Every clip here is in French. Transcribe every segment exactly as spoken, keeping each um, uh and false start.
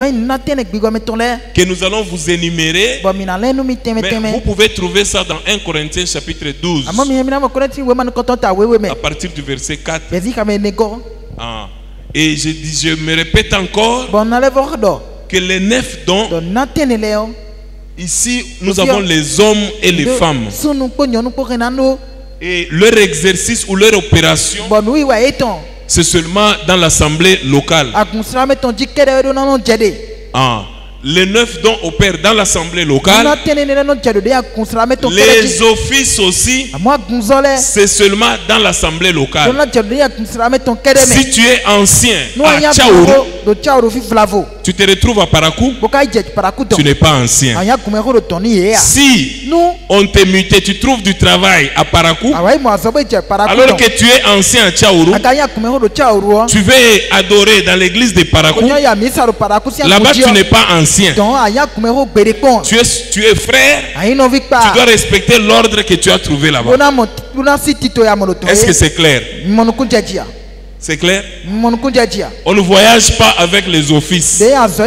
que nous allons vous énumérer. Mais vous pouvez trouver ça dans un Corinthiens chapitre douze. À partir du verset quatre. Ah. Et je, dis, je me répète encore que les neuf dons, ici nous avons les hommes et les femmes. Et leur exercice ou leur opération, c'est seulement dans l'assemblée locale. Ah. Les neuf dons opèrent dans l'assemblée locale. Les offices aussi, c'est seulement dans l'assemblée locale. Si tu es ancien à Tchaourou, tu te retrouves à Parakou, tu n'es pas ancien. Si on t'est muté, tu trouves du travail à Parakou, alors que tu es ancien à Tchaourou, tu veux adorer dans l'église de Parakou, là-bas tu n'es pas ancien. Tu es, tu es frère, tu dois respecter l'ordre que tu as trouvé là-bas. Est-ce que c'est clair? C'est clair? On ne voyage pas avec les offices.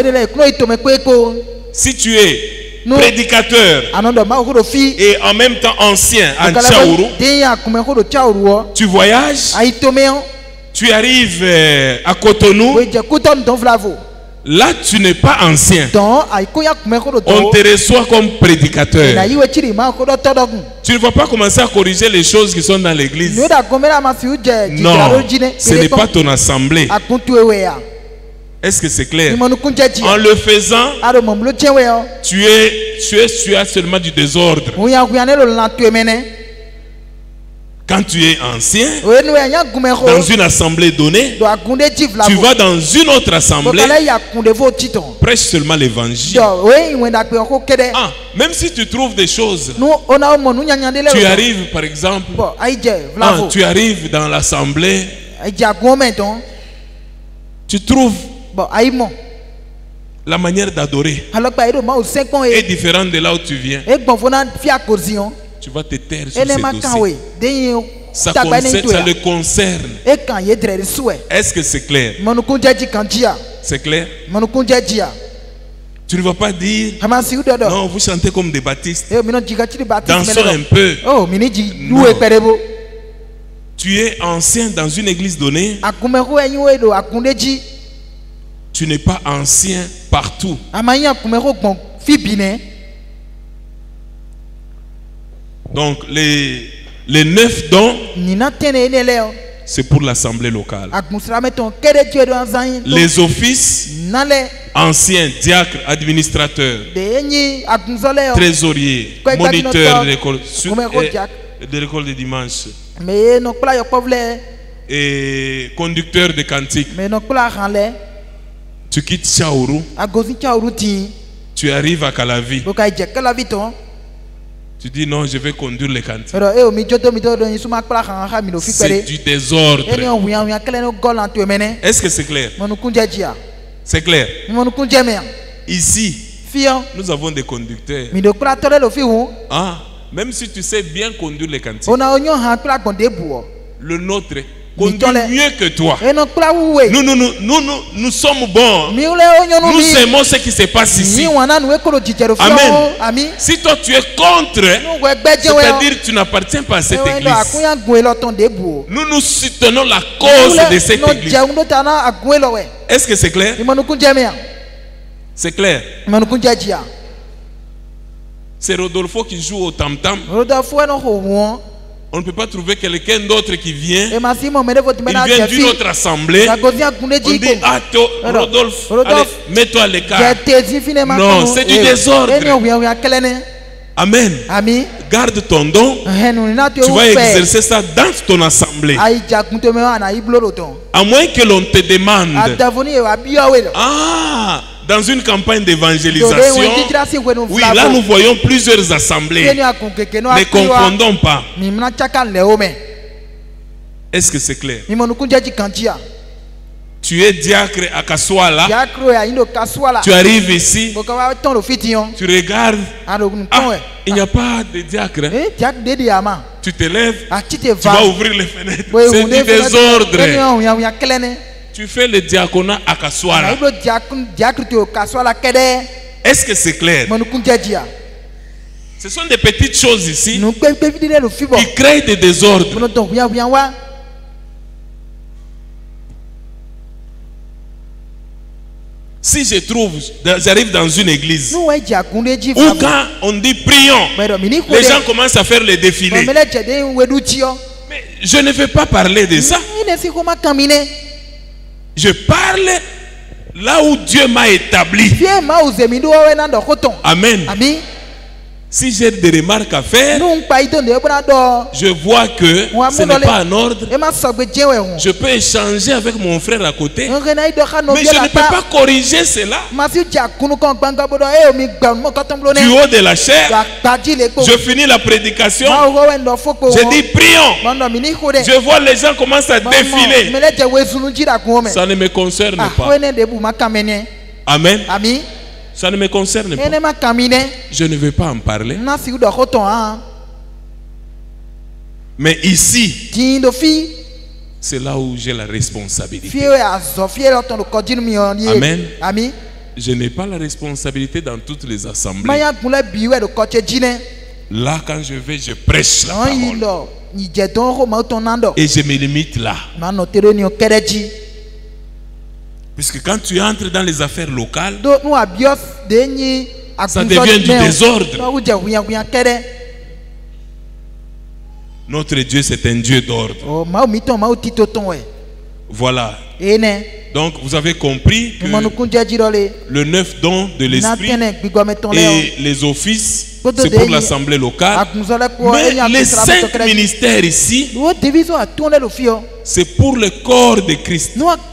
Si tu es prédicateur et en même temps ancien à Tchaourou, tu voyages, tu arrives à Cotonou, là tu n'es pas ancien. On te reçoit comme prédicateur. Tu ne vas pas commencer à corriger les choses qui sont dans l'église. Non, ce n'est pas ton assemblée. Est-ce que c'est clair? En le faisant, tu es, tu es, tu as seulement du désordre. Quand tu es ancien, dans une assemblée donnée, tu vas dans une autre assemblée, prêche seulement l'évangile. Ah, même si tu trouves des choses, tu arrives par exemple, ah, tu arrives dans l'assemblée, tu trouves la manière d'adorer est différente de là où tu viens. Tu vas te taire sur ce dossier. Ça, concerne, ça le concerne. Est-ce que c'est clair? C'est clair? Tu ne vas pas dire non, vous chantez comme des baptistes. Dansons un peu. Non. Tu es ancien dans une église donnée. Tu n'es pas ancien partout. Donc les, les neuf dons, c'est pour l'assemblée locale. Les offices, anciens, diacres, administrateurs, trésoriers, moniteurs de l'école de l'école de dimanche et conducteurs de cantiques. Tu quittes Tchaourou, tu arrives à Calavi. Tu dis non, je vais conduire les cantiques. C'est du désordre. Est-ce que c'est clair? C'est clair. Ici, nous avons des conducteurs. Ah, même si tu sais bien conduire les cantiques, le nôtre conduit mieux que toi. Nous, nous, nous, nous, nous, nous sommes bons. Nous aimons ce qui se passe ici. Amen. Si toi tu es contre, c'est-à-dire que tu n'appartiens pas à cette église. Nous nous soutenons la cause de cette église. Est-ce que c'est clair? C'est clair. C'est Rodolfo qui joue au tam-tam. On ne peut pas trouver quelqu'un d'autre qui vient. Il vient d'une autre assemblée. On dit, ah, Rodolphe, allez, mets-toi à l'écart. Non, c'est du désordre. Amen. Garde ton don. Tu vas exercer ça dans ton assemblée. À moins que l'on te demande. Ah, dans une campagne d'évangélisation, oui, là nous voyons plusieurs assemblées. Ne confondons pas. Est-ce que c'est clair? Tu es diacre à Kaswala. Tu arrives ici. Tu regardes. Ah, il n'y a pas de diacre. Tu te lèves. Tu vas ouvrir les fenêtres. C'est du désordre. Tu fais le diaconat à Kaswala. Est-ce que c'est clair? Ce sont des petites choses ici qui créent des désordres. Si je trouve, j'arrive dans une église où quand on dit prions, les gens commencent à faire les défilés. Mais je ne veux pas parler de ça. Je parle là où Dieu m'a établi. Amen. Si j'ai des remarques à faire, je vois que ce n'est pas en ordre. Je peux échanger avec mon frère à côté, mais je ne peux pas corriger cela. Du haut de la chair, je finis la prédication, je dis prions. Je vois les gens commencent à défiler. Ça ne me concerne pas. Amen. Ça ne me concerne pas. Je ne veux pas en parler. Mais ici, c'est là où j'ai la responsabilité. Amen. Je n'ai pas la responsabilité dans toutes les assemblées. Là, quand je vais, je prêche la parole. Et je me limite là. Puisque quand tu entres dans les affaires locales, ça devient du désordre. Notre Dieu, c'est un Dieu d'ordre. Voilà. Donc, vous avez compris que le neuf don de l'esprit et les offices, c'est pour l'assemblée locale. Mais les cinq ministères ici, c'est pour le corps de Christ.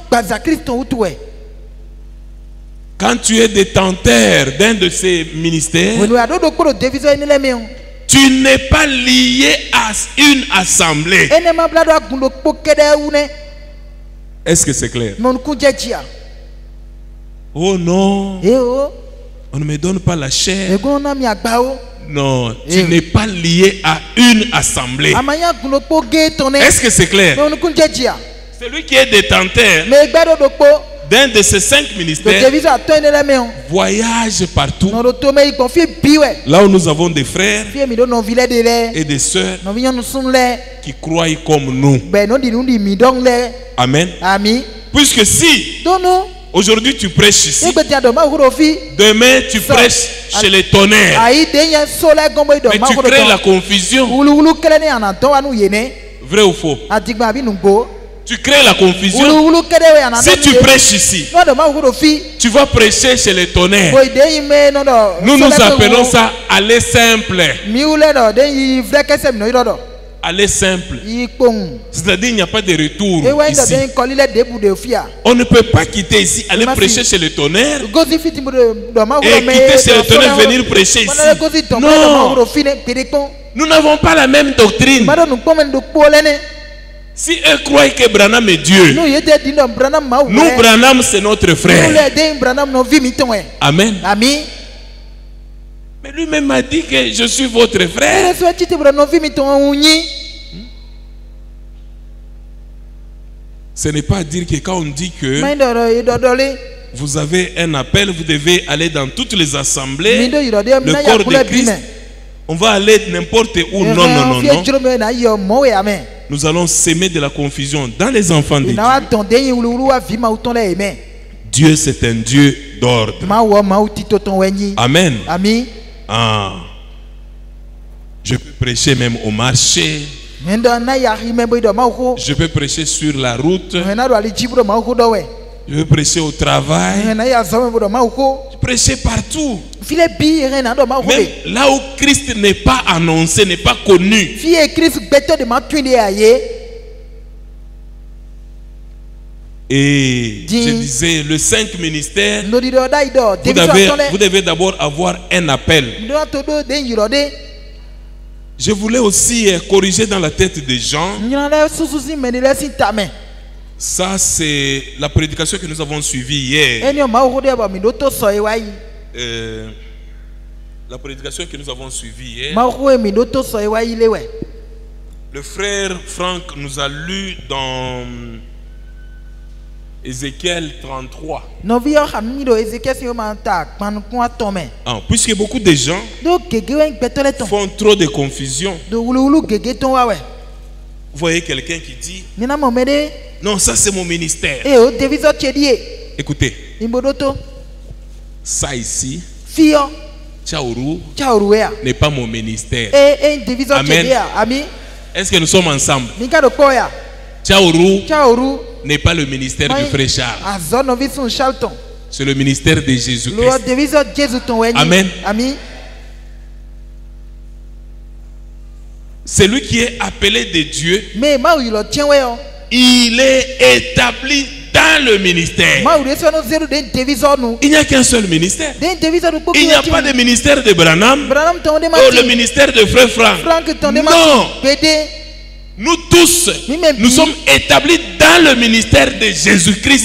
Quand tu es détenteur d'un de ces ministères, tu n'es pas lié à une assemblée. Est-ce que c'est clair? Oh non, on ne me donne pas la chair. Non, tu n'es pas lié à une assemblée. Est-ce que c'est clair? Celui qui est détenteur d'un de ces cinq ministères voyage partout. Là où nous avons des frères et des sœurs qui croient comme nous. Amen. Puisque si aujourd'hui tu prêches ici, demain tu prêches chez les tonnerres, mais tu crées la confusion. Vrai ou faux? Tu crées la confusion. Si tu prêches ici, tu vas prêcher chez les tonnerres. Nous nous appelons ça aller simple. Aller simple. C'est-à-dire il n'y a pas de retour ici. On ne peut pas quitter ici, aller prêcher chez les tonnerres et quitter chez les tonnerres, venir prêcher ici. Non. Nous n'avons pas la même doctrine. Si eux croient que Branham est Dieu, nous, Branham, c'est notre frère. Amen. Mais lui-même m'a dit que je suis votre frère. Ce n'est pas dire que quand on dit que vous avez un appel, vous devez aller dans toutes les assemblées, le corps de Christ, on va aller n'importe où. Non, non, non, non. Nous allons s'aimer de la confusion dans les enfants de Dieu. Dieu, c'est un Dieu d'ordre. Amen. Ah. Je peux prêcher même au marché. Je peux prêcher sur la route. Je peux prêcher au travail. Je peux prêcher partout. Même là où Christ n'est pas annoncé, n'est pas connu. Et je disais, le cinq ministères, vous devez, vous devez d'abord avoir un appel. Je voulais aussi corriger dans la tête des gens. Ça, c'est la prédication que nous avons suivie hier. Euh, la prédication que nous avons suivie hier. Le frère Franck nous a lu dans Ézéchiel trente-trois. Ah, puisque beaucoup de gens font trop de confusion. Vous voyez quelqu'un qui dit non, ça c'est mon ministère. Écoutez, ça ici, Tchaourou n'est pas mon ministère. Amen. Est-ce que nous sommes ensemble? Tchaourou n'est pas le ministère du frère Charles. C'est le ministère de Jésus-Christ. Amen. Celui qui est appelé de Dieu, il est établi dans le ministère. Il n'y a qu'un seul ministère. Il n'y a pas de ministère de Branham ou le ministère de frère Franck. Non. Nous tous, nous sommes établis dans le ministère de Jésus-Christ.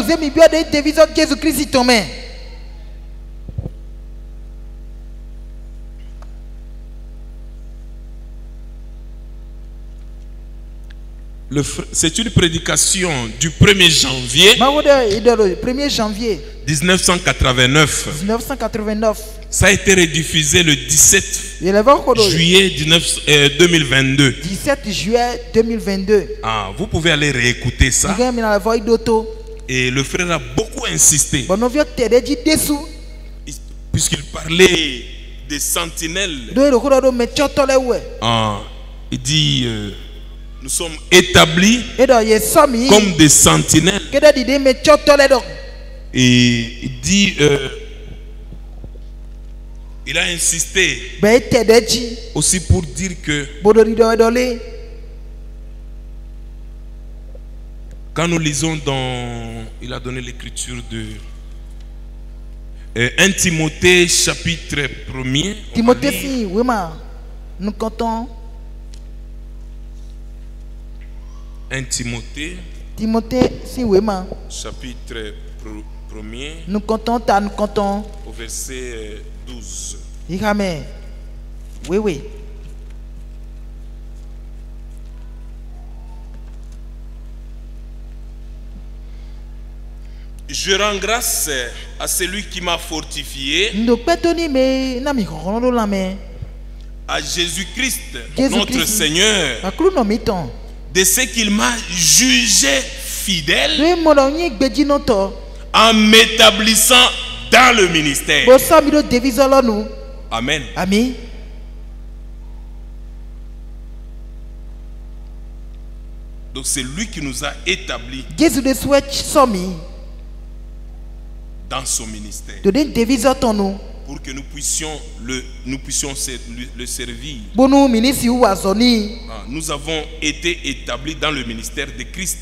C'est une prédication du premier janvier mille neuf cent quatre-vingt-neuf. Ça a été rediffusé le dix-sept juillet deux mille vingt-deux. dix-sept juillet deux mille vingt-deux. Ah, vous pouvez aller réécouter ça. Et le frère a beaucoup insisté, puisqu'il parlait des sentinelles. Ah, il dit euh, nous sommes établis comme des sentinelles. Et il dit euh, il a insisté aussi pour dire que quand nous lisons dans, il a donné l'écriture de euh, un Timothée chapitre premier. Timothée, si, oui, ma, nous comptons. un Timothée. Timothée, si, oui, ma. Chapitre premier. Nous comptons, nous comptons. Au verset douze. Oui, oui. Je rends grâce à celui qui m'a fortifié, à Jésus-Christ, notre Seigneur, de ce qu'il m'a jugé fidèle en m'établissant dans le ministère. Amen. Amen. Donc c'est lui qui nous a établis dans son ministère, pour que nous puissions le, nous puissions le, le servir. Ah, nous avons été établis dans le ministère de Christ.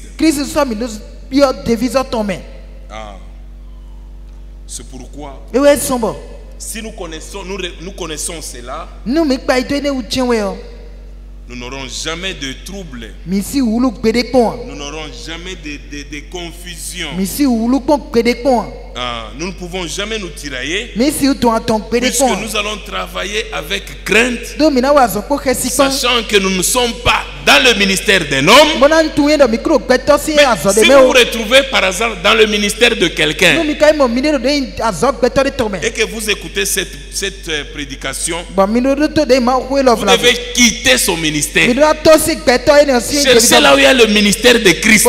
Ah, c'est pourquoi si nous connaissons, nous, nous connaissons cela, nous n'aurons jamais de troubles. Nous n'aurons jamais de, de, de confusion. Ah, nous ne pouvons jamais nous tirailler, puisque nous allons travailler avec crainte, sachant que nous ne sommes pas dans le ministère d'un homme. Mais si vous vous retrouvez par hasard dans le ministère de quelqu'un et que vous écoutez cette, cette prédication, vous devez quitter son ministère. Cherchez là où il y a le ministère de Christ.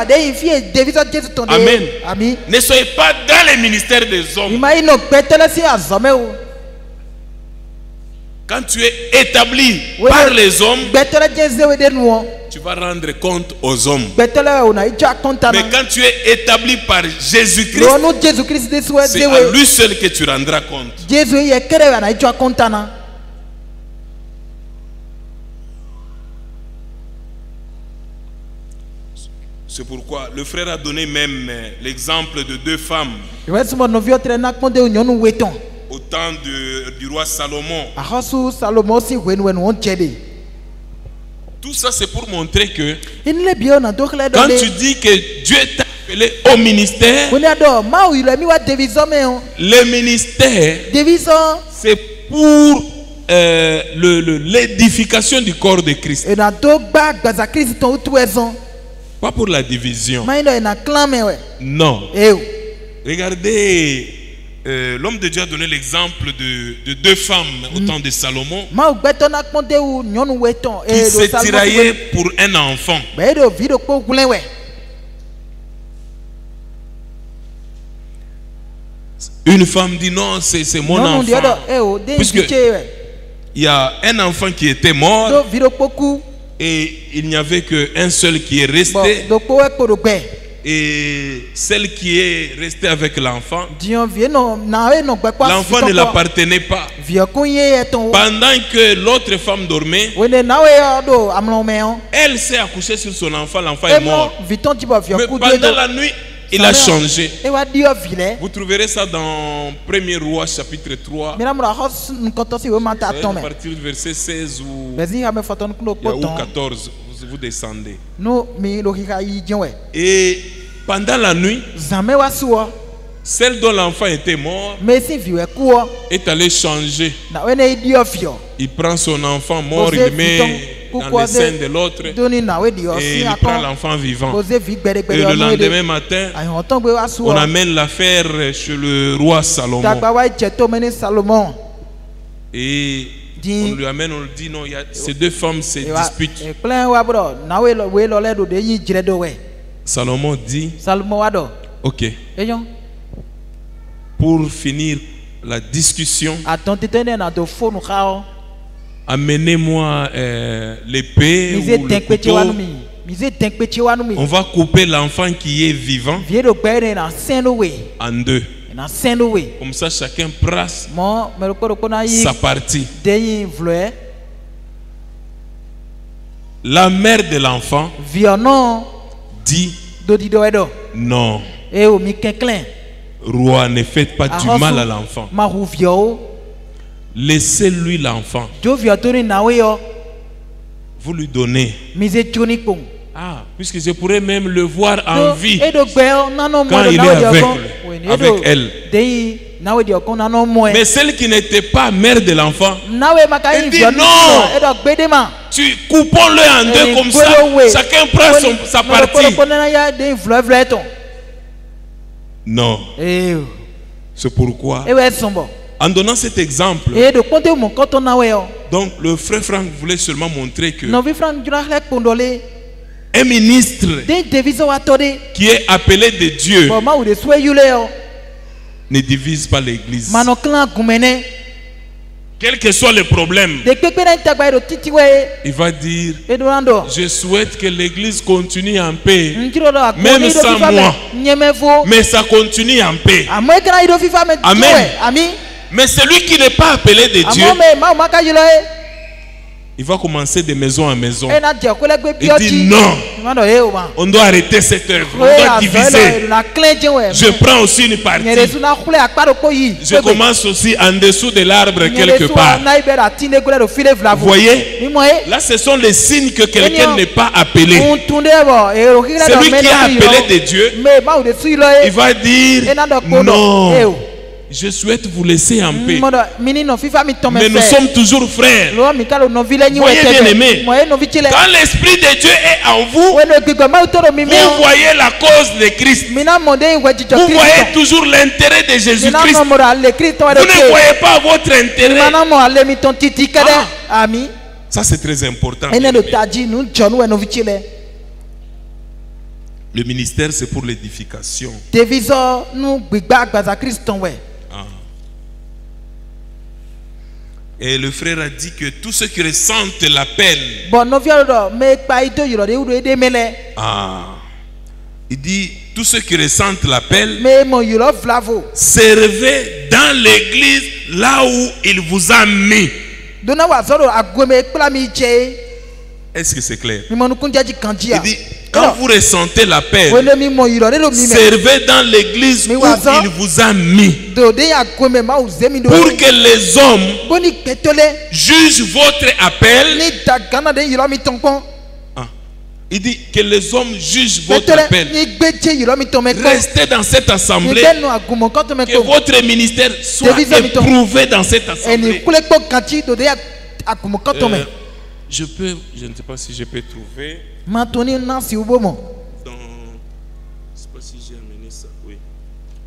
Amen. Amen. Ne soyez pas dans le ministère des hommes. Quand tu es établi par les hommes, tu vas rendre compte aux hommes. Mais quand tu es établi par Jésus-Christ, c'est à lui seul que tu rendras compte. C'est pourquoi le frère a donné même l'exemple de deux femmes au temps de, du roi Salomon. Tout ça c'est pour montrer que quand tu dis que Dieu t'a appelé au ministère, le ministère c'est pour euh, l'édification du corps de Christ. Pas pour la division. Non. Regardez, euh, l'homme de Dieu a donné l'exemple de, de deux femmes au temps de Salomon qui se tiraillaient pour un enfant. Une femme dit non, c'est mon enfant. Puisque il y a un enfant qui était mort et il n'y avait qu'un seul qui est resté. Et celle qui est restée avec l'enfant, l'enfant ne l'appartenait pas. Pendant que l'autre femme dormait, elle s'est accouchée sur son enfant, l'enfant est mort. Mais pendant la nuit, il a changé. Vous trouverez ça dans premier Roi chapitre trois, à partir du verset seize ou, ou quatorze. Vous descendez. Et pendant la nuit, celle dont l'enfant était mort est allée changer. Il prend son enfant mort, il le met dans le sein de l'autre et il prend l'enfant vivant. Et le lendemain matin, on amène l'affaire chez le roi Salomon. Et on lui amène, on lui dit non, il y a, ces deux femmes se disputent. Salomon dit, ok, pour finir la discussion, amenez-moi euh, l'épée ou le couteau. On va couper l'enfant qui est vivant en deux. Comme ça, chacun brasse sa partie. La mère de l'enfant dit non. Roi, ne faites pas du mal à l'enfant. Laissez-lui l'enfant. Vous lui donnez. Ah, puisque je pourrais même le voir en vie quand il est avec, avec elle. Mais celle qui n'était pas mère de l'enfant, elle dit non, tu coupons-le en deux comme ça, chacun prend son, sa partie. Non. C'est pourquoi, en donnant cet exemple, donc le frère Franck voulait seulement montrer que un ministre qui est appelé de Dieu ne divise pas l'église. Quel que soit le problème, il va dire, je souhaite que l'église continue en paix, même sans moi, mais ça continue en paix. Amen. Mais celui qui n'est pas appelé de Dieu, il va commencer de maison en maison. Il dit non, on doit arrêter cette œuvre, on doit diviser. Je prends aussi une partie. Je commence aussi en dessous de l'arbre quelque part. Vous voyez, là ce sont les signes que quelqu'un n'est pas appelé. Celui qui est appelé de Dieu, il va dire non. Je souhaite vous laisser en paix. Mais nous sommes toujours frères. Voyez bien aimé, quand l'Esprit de Dieu est en vous, vous voyez la cause de Christ. Vous voyez toujours l'intérêt de Jésus-Christ. Vous ne voyez pas votre intérêt. Ah, ça c'est très important. Le ministère c'est pour l'édification. Ah. Et le frère a dit que tous ceux qui ressentent l'appel, ah, il dit tous ceux qui ressentent l'appel, servez dans l'église là où il vous a mis. Est-ce que c'est clair? Il dit quand vous ressentez l'appel, servez dans l'église où il vous a mis, pour que les hommes jugent votre appel. Ah. Il dit que les hommes jugent votre appel. Restez dans cette assemblée, que votre ministère soit éprouvé dans cette assemblée. Euh, je peux, je ne sais pas si je peux trouver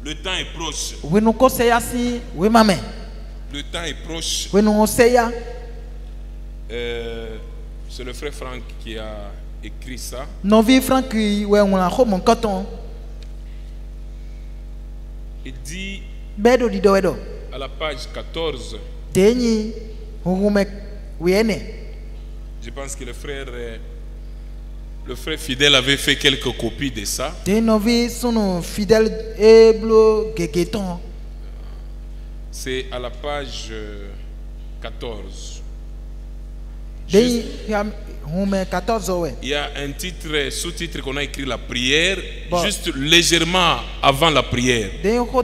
Le temps est proche. Oui, nous conseillons si. Oui, maman. Le temps est proche. Oui, nous conseillons. Euh, c'est le frère Franck qui a écrit ça. Non, oui, Franck, oui, on a mon coton. Il dit à la page quatorze. Je pense que le frère, le frère fidèle avait fait quelques copies de ça. C'est à la page quatorze. Juste, il y a un titre, sous-titre qu'on a écrit la prière, bon. Juste légèrement avant la prière.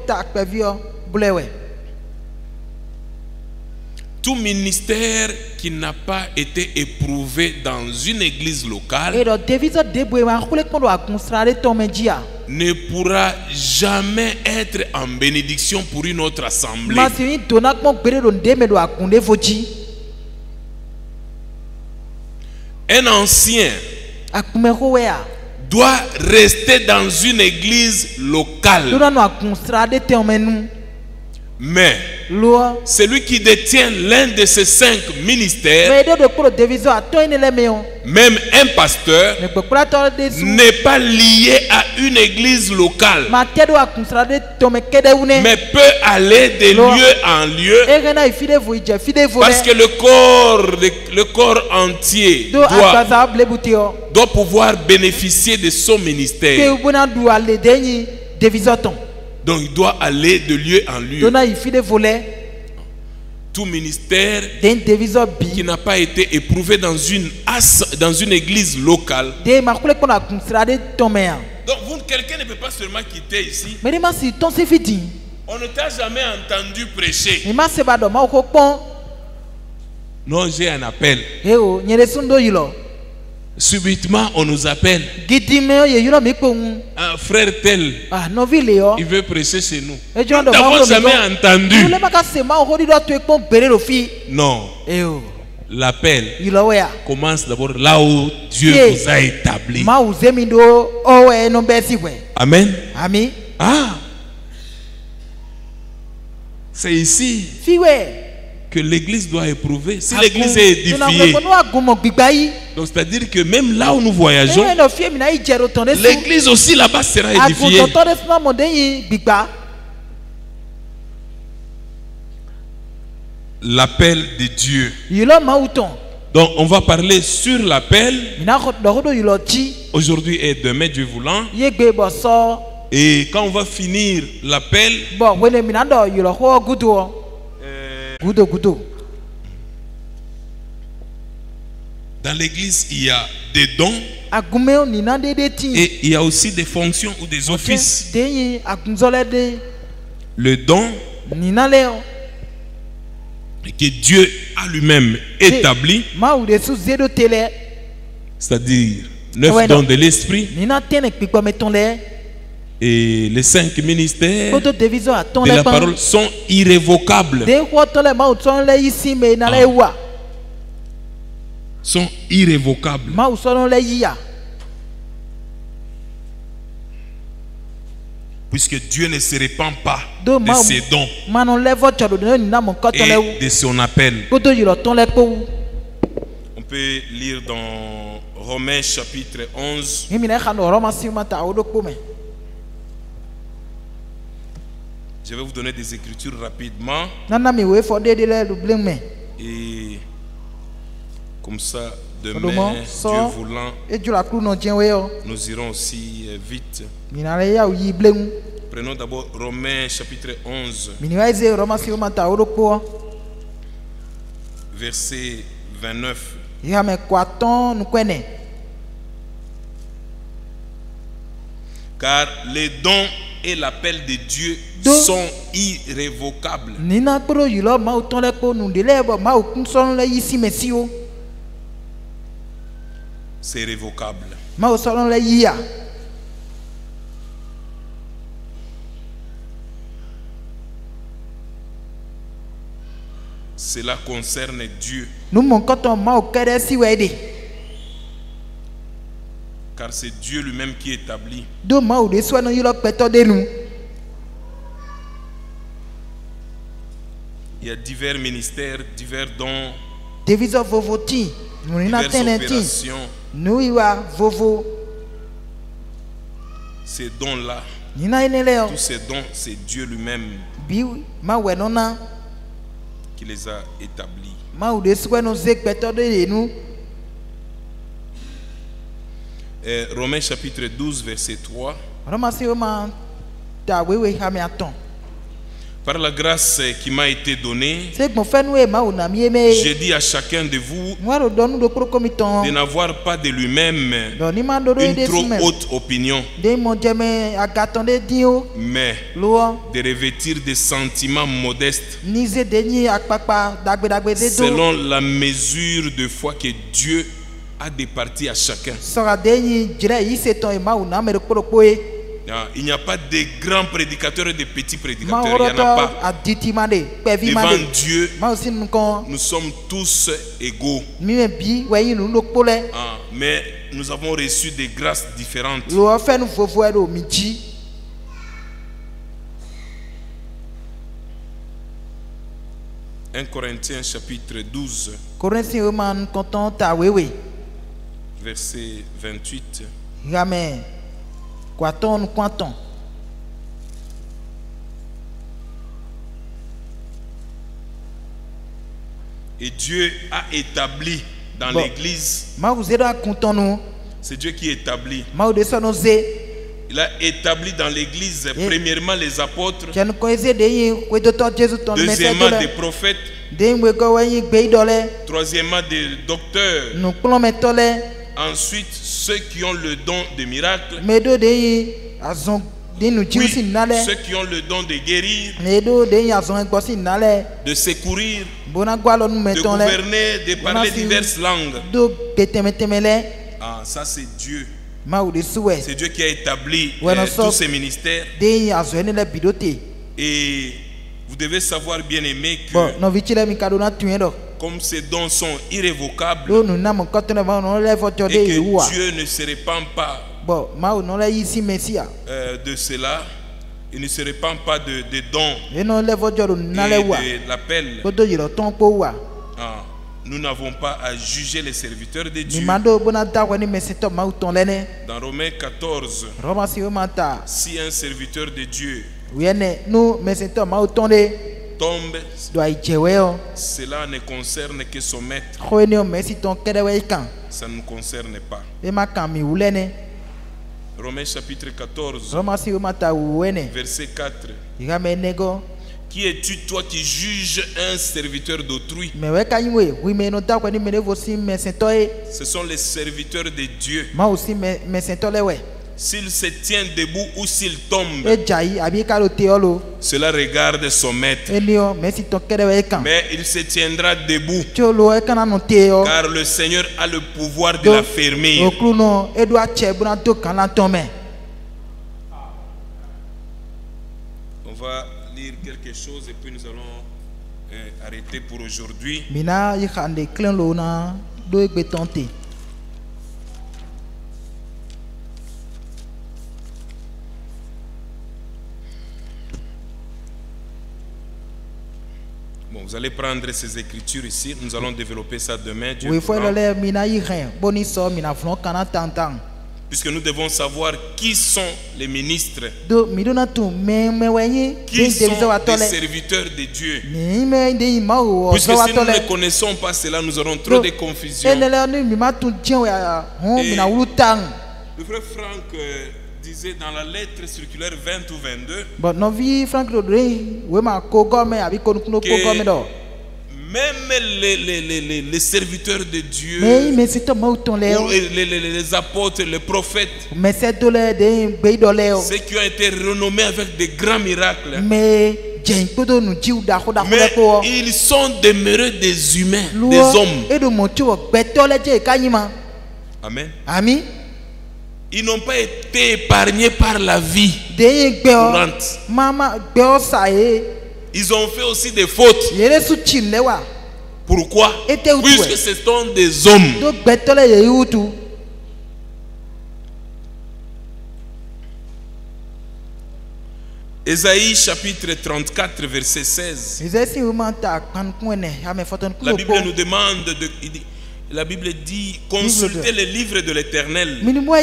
Tout ministère qui n'a pas été éprouvé dans une église locale ne pourra jamais être en bénédiction pour une autre assemblée. Un ancien doit rester dans une église locale. Mais celui qui détient l'un de ces cinq ministères, même un pasteur, n'est pas lié à une église locale, mais peut aller de lieu en lieu, parce que le corps, le corps entier doit, doit pouvoir bénéficier de son ministère. Donc il doit aller de lieu en lieu. Tout ministère qui n'a pas été éprouvé dans une, dans une église locale. Donc vous, quelqu'un ne peut pas seulement quitter ici. On ne t'a jamais entendu prêcher. Non, j'ai un appel. Subitement, on nous appelle. Un frère tel, il veut prêcher chez nous. Nous n'avons jamais entendu. Non. L'appel commence d'abord là où Dieu vous a établi. Amen. Ah. C'est ici que l'église doit éprouver. Si l'église est édifiée, donc c'est-à-dire que même là où nous voyageons, l'église aussi là-bas sera édifiée. L'appel de Dieu. Donc on va parler sur l'appel aujourd'hui et demain, Dieu voulant. Et quand on va finir l'appel, dans l'église, il y a des dons et il y a aussi des fonctions ou des offices. Le don que Dieu a lui-même établi, c'est-à-dire neuf dons de l'esprit et les cinq ministères de la parole sont irrévocables. Ah. Sont irrévocables. Puisque Dieu ne se répand pas de ses dons et de son appel. On peut lire dans Romains chapitre onze. Je vais vous donner des écritures rapidement. Et comme ça, demain, Dieu voulant, nous irons aussi vite. Prenons d'abord Romains chapitre onze, verset vingt-neuf. Car les dons et l'appel de Dieu sont irrévocables. C'est révocable. Cela concerne Dieu. Car c'est Dieu lui-même qui établit. Il y a divers ministères, divers dons, divers opérations. Ces dons-là, tous ces dons, c'est Dieu lui-même qui les a établis. Et Romains chapitre douze, verset trois. Par la grâce qui m'a été donnée, j'ai dit à chacun de vous de n'avoir pas de lui-même une trop haute opinion, mais de revêtir des sentiments modestes selon la mesure de foi que Dieu a départi à chacun. Il n'y a pas de grands prédicateurs et de petits prédicateurs. Il n'y en a pas. Devant Dieu, nous sommes tous égaux. Ah, mais nous avons reçu des grâces différentes. un Corinthiens chapitre douze, verset vingt-huit. Et Dieu a établi dans bon. l'église. C'est Dieu qui établit. Il a établi dans l'église premièrement les apôtres, deuxièmement des prophètes, troisièmement des docteurs, ensuite ceux qui ont le don de miracle, oui, ceux qui ont le don de guérir, de secourir, de gouverner, de parler diverses langues. Ah, ça c'est Dieu. C'est Dieu qui a établi euh, tous ces ministères. Et vous devez savoir, bien aimé, que comme ces dons sont irrévocables et que Dieu ne se répand pas euh, de cela, il ne se répand pas de, de dons et de l'appel. Ah, nous n'avons pas à juger les serviteurs de Dieu. Dans Romains quatorze, si un serviteur de Dieu tombe, cela ne concerne que son maître. Ça ne nous concerne pas. Romains chapitre quatorze, verset quatre. Qui es-tu, toi, qui juges un serviteur d'autrui? Ce sont les serviteurs de Dieu. S'il se tient debout ou s'il tombe, cela regarde son maître. Mais il se tiendra debout, car le Seigneur a le pouvoir de l'affermir. On va lire quelque chose et puis nous allons euh, arrêter pour aujourd'hui. Bon, vous allez prendre ces écritures ici, nous allons développer ça demain. Dieu puisque nous devons savoir qui sont les ministres, qui sont les serviteurs de Dieu. Puisque si nous ne connaissons pas cela, nous aurons trop de confusion. Et le frère Franck euh, disait dans la lettre circulaire vingt ou vingt-deux que même les, les, les, les serviteurs de Dieu, ou les, les, les apôtres, les prophètes, ceux qui ont été renommés avec de grands miracles, mais ils sont demeurés des humains, des hommes. Amen. Amen. Ils n'ont pas été épargnés par la vie courante. Ils ont fait aussi des fautes. Pourquoi? Puisque ce sont des hommes. Ésaïe chapitre trente-quatre verset seize. La Bible nous demande de, la Bible dit consultez les livres de l'Éternel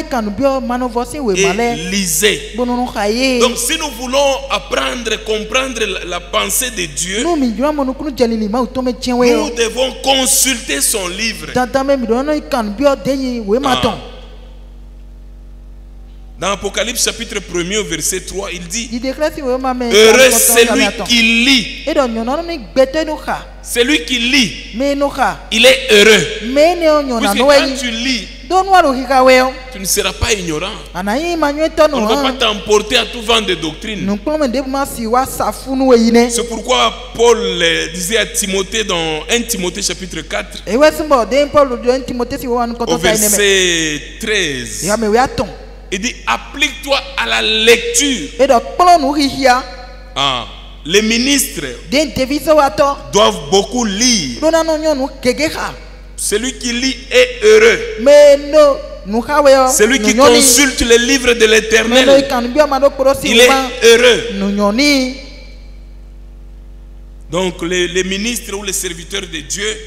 et lisez. Donc si nous voulons apprendre, comprendre la, la pensée de Dieu, nous devons consulter son livre. Ah. Dans Apocalypse chapitre premier verset trois, il dit heureux celui qui lit. Celui qui lit, il est heureux. Puisque quand tu lis, tu ne seras pas ignorant. On ne va pas t'emporter à tout vent de doctrine. C'est pourquoi Paul disait à Timothée dans un Timothée chapitre quatre, au verset treize, il dit applique-toi à la lecture. Ah, les ministres doivent beaucoup lire. Celui qui lit est heureux. Celui qui consulte les livres de l'Éternel, il est heureux. Donc les, les ministres ou les serviteurs de Dieu,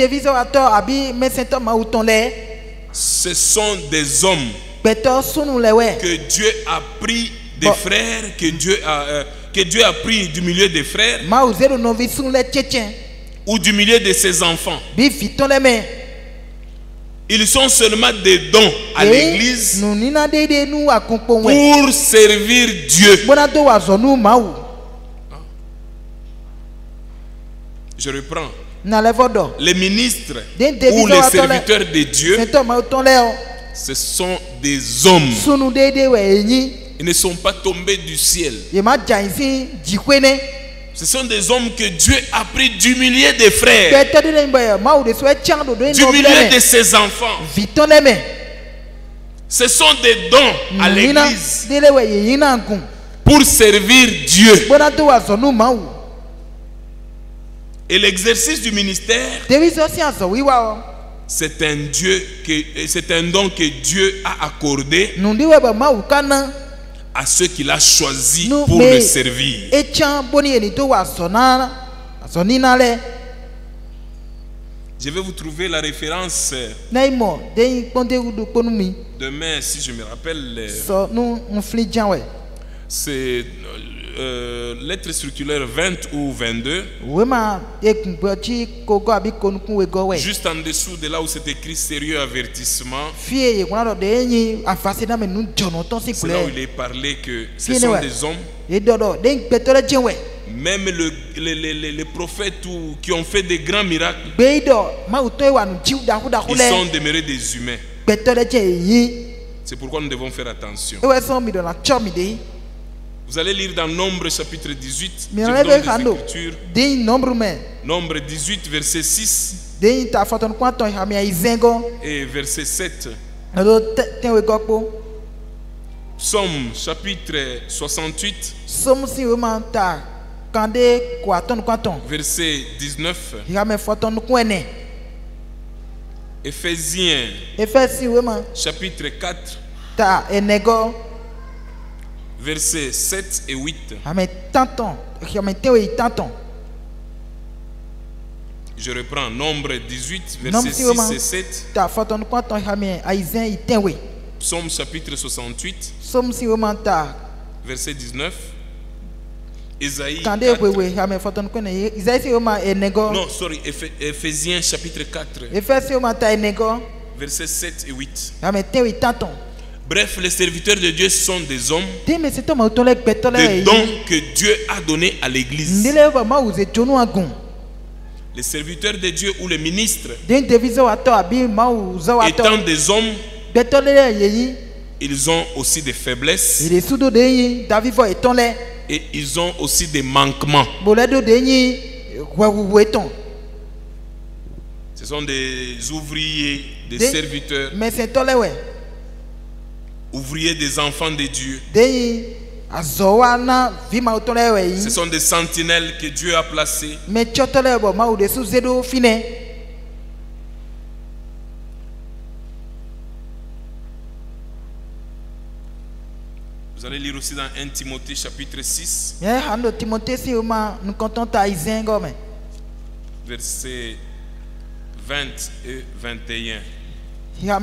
ce sont des hommes que Dieu a pris des frères, que Dieu a, euh, que Dieu a pris du milieu des frères ou du milieu de ses enfants. Ils sont seulement des dons à l'église pour servir Dieu. Je reprends. Les ministres ou les serviteurs de Dieu, ce sont des hommes. Ils ne sont pas tombés du ciel. Ce sont des hommes que Dieu a pris du milieu des frères, du milieu de ses enfants. Ce sont des dons à l'église pour servir Dieu. Et l'exercice du ministère, c'est un Dieu que, c'est un don que Dieu a accordé à ceux qu'il a choisis pour le servir. Je vais vous trouver la référence demain, si je me rappelle. C'est euh, lettre circulaire vingt ou vingt-deux. Juste en dessous de là où c'est écrit sérieux avertissement. C'est là où il est parlé que ce sont des hommes. Même le, les, les, les prophètes ou, qui ont fait des grands miracles, ils sont demeurés des humains. C'est pourquoi nous devons faire attention. Vous allez lire dans Nombre chapitre dix-huit. Je vous donne des Écritures. Nombre dix-huit verset six et verset sept. Psaume chapitre soixante-huit verset dix-neuf. Éphésiens chapitre quatre versets sept et huit. Je reprends Nombre dix-huit versets six et sept. Psaume chapitre soixante-huit verset dix-neuf. Isaïe quatre. Non, sorry, Éphésiens chapitre quatre versets sept et huit. Bref, les serviteurs de Dieu sont des hommes, des dons que Dieu a donnés à l'église. Les serviteurs de Dieu ou les ministres, étant des hommes, ils ont aussi des faiblesses et ils ont aussi des manquements. Ce sont des ouvriers, des serviteurs, ouvriers des enfants de Dieu. Ce sont des sentinelles que Dieu a placées. Vous allez lire aussi dans premier Timothée chapitre six. Versets vingt et vingt et un.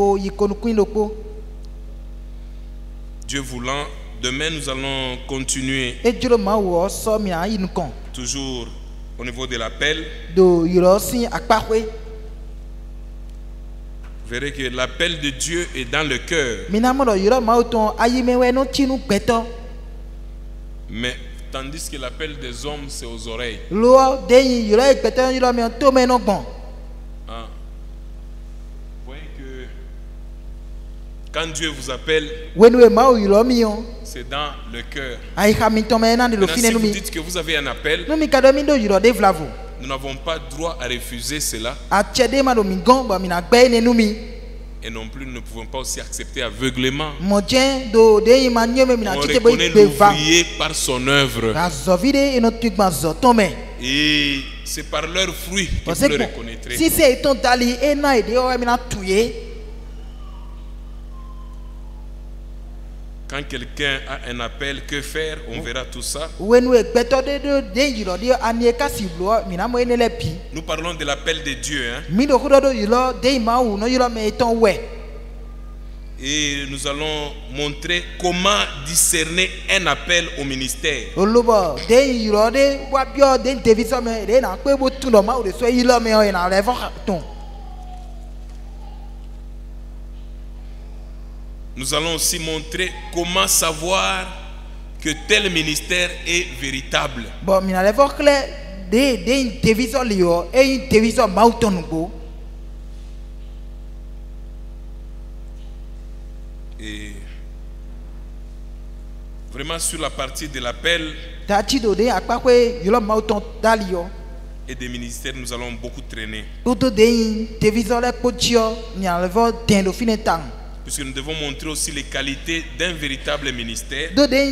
Dieu voulant, demain nous allons continuer. Toujours au niveau de l'appel. Vous verrez que l'appel de Dieu est dans le cœur. Mais tandis que l'appel des hommes, c'est aux oreilles. Ah. Vous voyez que quand Dieu vous appelle, c'est dans le cœur. Maintenant, si vous dites que vous avez un appel, nous n'avons pas droit à refuser cela. Et non plus, nous ne pouvons pas aussi accepter aveuglément. On reconnaît l'ouvrier par son œuvre. Et c'est par leurs fruits que vous le reconnaîtrez. Quand quelqu'un a un appel, que faire? On verra tout ça. Nous parlons de l'appel de Dieu. Hein? Et nous allons montrer comment discerner un appel au ministère. Nous allons aussi montrer comment savoir que tel ministère est véritable. Et vraiment sur la partie de l'appel et des ministères, nous allons beaucoup traîner. Puisque nous devons montrer aussi les qualités d'un véritable ministère.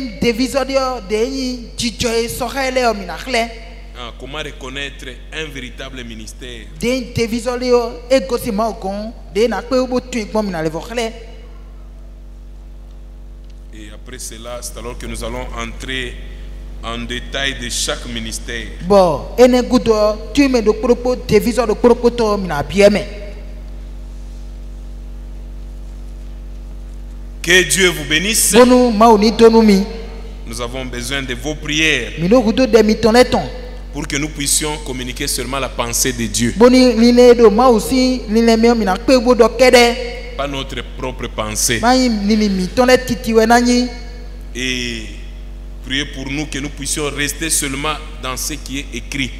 Ah, comment reconnaître un véritable ministère. Et après cela, c'est alors que nous allons entrer en détail de chaque ministère. Que Dieu vous bénisse. Nous avons besoin de vos prières pour que nous puissions communiquer seulement la pensée de Dieu. Pas notre propre pensée. Et priez pour nous que nous puissions rester seulement dans ce qui est écrit.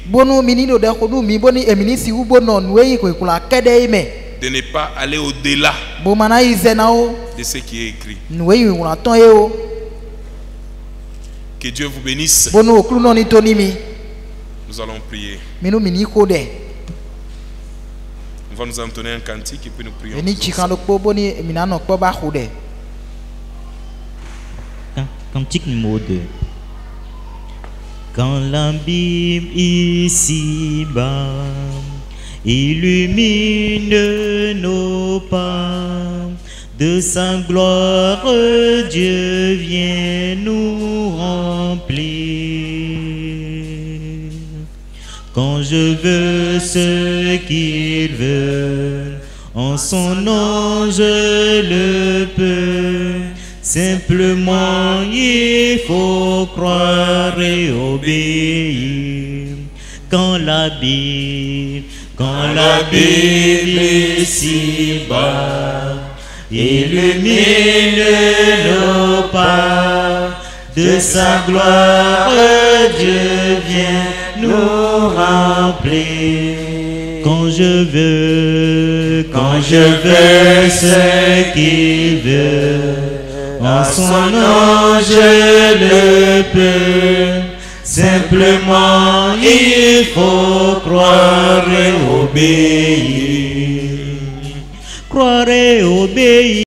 De ne pas aller au-delà de ce qui est écrit. Que Dieu vous bénisse. Nous allons prier. On va nous entonner un cantique et puis nous prions. Cantique numéro deux. Quand l'abîme ici-bas illumine nos pas, de sa gloire Dieu vient nous remplir. Quand je veux ce qu'il veut, en son nom je le peux. Simplement il faut croire et obéir. Quand la Bible, quand la Bible ici-bas illumine nos pas, de sa gloire Dieu vient nous remplir. Quand je veux, quand je veux ce qu'il veut, en son nom je le peux. Simplement il faut croire et obéir. Croire et obéir.